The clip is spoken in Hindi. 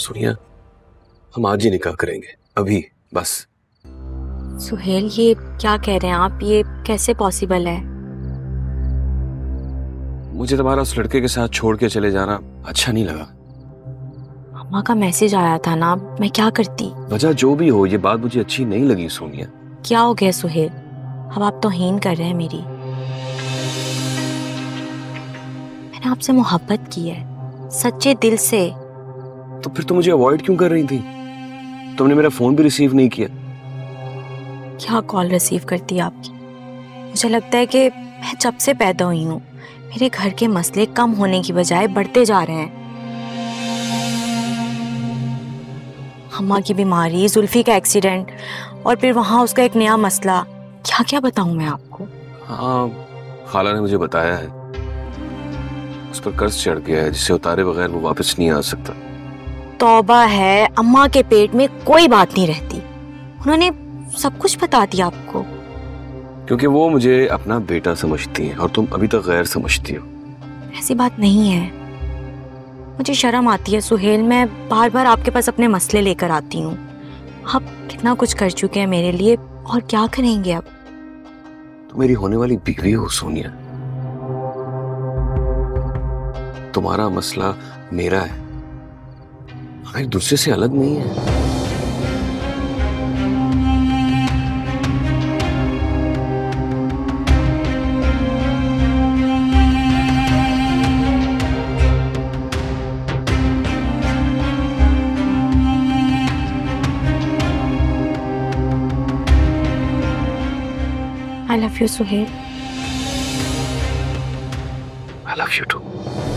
सोनिया, हम आज ही निकाह करेंगे, अभी बस। सुहेल, ये क्या कह रहे हैं आप? ये कैसे पॉसिबल है? मुझे तुम्हारा उस लड़के के साथ छोड़ के चले जाना अच्छा नहीं लगा। अम्मा का मैसेज आया था ना, मैं क्या करती? वजह जो भी हो, ये बात मुझे अच्छी नहीं लगी सोनिया। क्या हो गया सुहेल? अब आप तौहीन कर रहे हैं मेरी। मैंने आपसे मोहब्बत की है, सच्चे दिल से। तो फिर तुम मुझे अवॉइड क्यों कर रही थी? तुमने मेरा फोन भी रिसीव नहीं किया। क्या कॉल रिसीव करती है आपकी? मुझे लगता है कि मैं जब से पैदा हुई हूँ मेरे घर के मसले कम होने की बजाय बढ़ते जा रहे हैं। अम्मा की बीमारी, जुल्फी का एक्सीडेंट, और फिर वहां उसका एक नया मसला। क्या क्या बताऊं मैं आपको? हाँ, खाला ने मुझे बताया है उस पर कर्ज चढ़ गया है जिसे उतारे बगैर वो वापस नहीं आ सकता। तौबा है, अम्मा के पेट में कोई बात नहीं रहती। उन्होंने सब कुछ बता दिया आपको? क्योंकि वो मुझे अपना बेटा समझती है और तुम अभी तक गैर समझती हो। ऐसी बात नहीं है। मुझे शर्म आती है सुहेल, मैं बार बार आपके पास अपने मसले लेकर आती हूँ। आप कितना कुछ कर चुके हैं मेरे लिए, और क्या करेंगे अब? तुम मेरी होने वाली बीवी हो सोनिया। तुम्हारा मसला मेरा है, हम एक दूसरे से अलग नहीं है। I love you Suhel. I love you too.